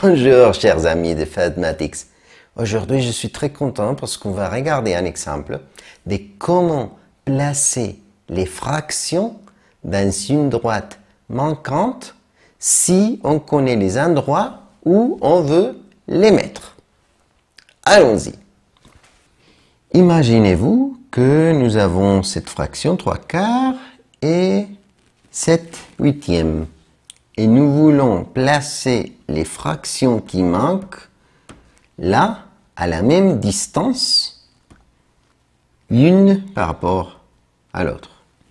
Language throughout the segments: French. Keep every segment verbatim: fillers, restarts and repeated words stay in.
Bonjour chers amis de Fatmatics. Aujourd'hui je suis très content parce qu'on va regarder un exemple de comment placer les fractions dans une droite manquante si on connaît les endroits où on veut les mettre. Allons-y. Imaginez-vous que nous avons cette fraction trois quarts et sept huitièmes. Et nous voulons placer les fractions qui manquent là, à la même distance, l'une par rapport à l'autre.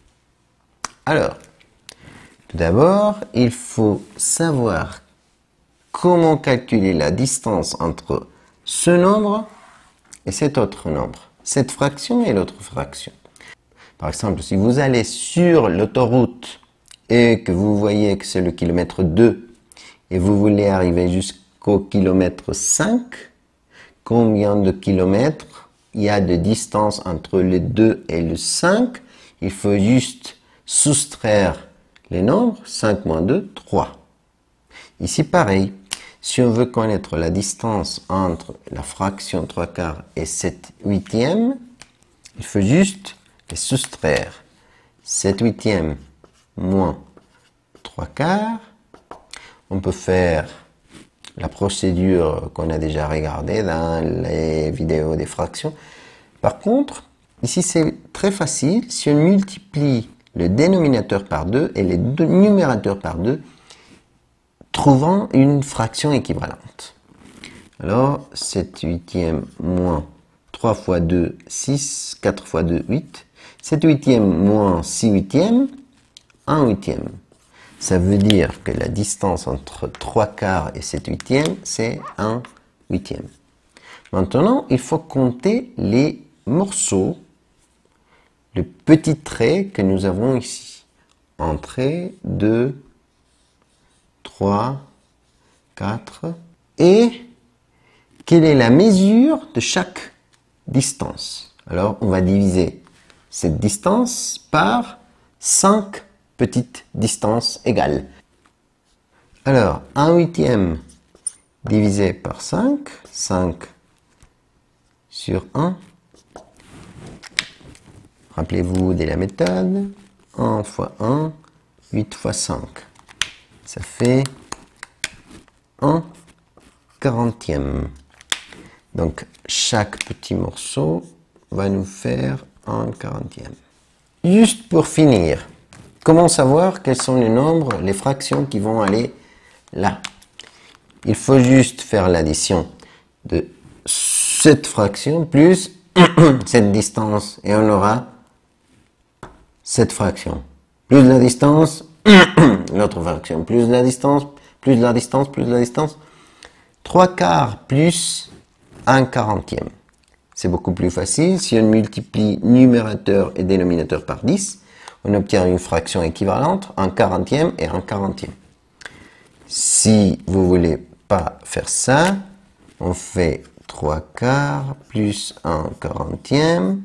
Alors, tout d'abord, il faut savoir comment calculer la distance entre ce nombre et cet autre nombre, cette fraction et l'autre fraction. Par exemple, si vous allez sur l'autoroute et que vous voyez que c'est le kilomètre deux et vous voulez arriver jusqu'au kilomètre cinq, combien de kilomètres il y a de distance entre le deux et le cinq? Il faut juste soustraire les nombres, cinq moins deux, trois. Ici pareil, si on veut connaître la distance entre la fraction trois quarts et sept huitièmes, il faut juste les soustraire. sept huitièmes moins trois quarts. On peut faire la procédure qu'on a déjà regardée dans les vidéos des fractions. Par contre, ici c'est très facile. Si on multiplie le dénominateur par deux et les deux numérateurs par deux, trouvant une fraction équivalente. Alors, sept huitièmes moins trois fois deux, six, quatre fois deux, huit. sept huitièmes moins six huitièmes, un huitième. Ça veut dire que la distance entre trois quarts et sept huitièmes, c'est un huitième. Maintenant, il faut compter les morceaux, le petit trait que nous avons ici. Entrée, deux, trois, quatre. Et quelle est la mesure de chaque distance? Alors, on va diviser cette distance par cinq petites distances égales. Alors, un huitième divisé par cinq, cinq sur un. Rappelez-vous de la méthode, un fois un, huit fois cinq. Ça fait un quarantième. Donc, chaque petit morceau va nous faire un quarantième. Juste pour finir, comment savoir quels sont les nombres, les fractions qui vont aller là? Il faut juste faire l'addition de cette fraction plus cette distance et on aura cette fraction. Plus la distance, l'autre fraction. Plus la distance, plus la distance, plus la distance. trois quarts plus un quarantième. C'est beaucoup plus facile. Si on multiplie numérateur et dénominateur par dix, on obtient une fraction équivalente, un quarantième et un quarantième. Si vous voulez pas faire ça, on fait trois quarts plus un quarantième.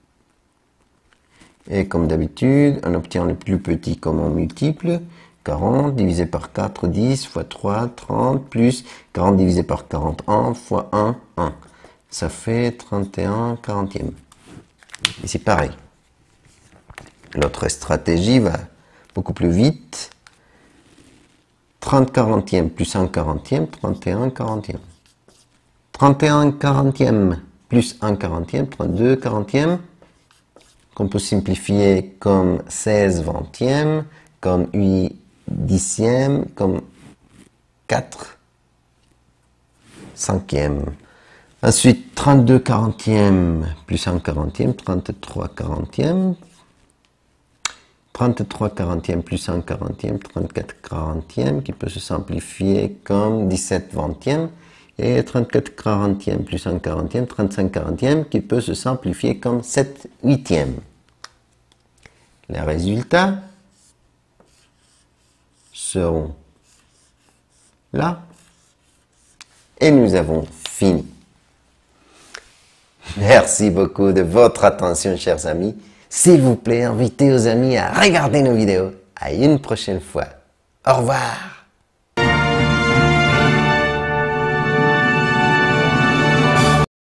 Et comme d'habitude, on obtient le plus petit comme on multiple. quarante divisé par quatre, dix fois trois, trente, plus quarante divisé par quarante-un fois un, un. Ça fait trente et un quarantième. Ici pareil. L'autre stratégie va beaucoup plus vite. trente quarantième plus un quarantième, trente et un quarantième. trente et un quarantième plus un quarantième, trente-deux quarantième. Qu'on peut simplifier comme seize vingtièmes, comme huit dixièmes, comme quatre cinquièmes. Ensuite, trente-deux quarantièmes plus un quarantième, trente-trois quarantièmes. trente-trois quarantièmes plus un quarantième, trente-quatre quarantièmes, qui peut se simplifier comme dix-sept vingtièmes. Et trente-quatre quarantièmes plus un quarantième, trente-cinq quarantièmes, qui peut se simplifier comme sept huitièmes. Les résultats seront là. Et nous avons fini. Merci beaucoup de votre attention, chers amis. S'il vous plaît, invitez vos amis à regarder nos vidéos. À une prochaine fois. Au revoir.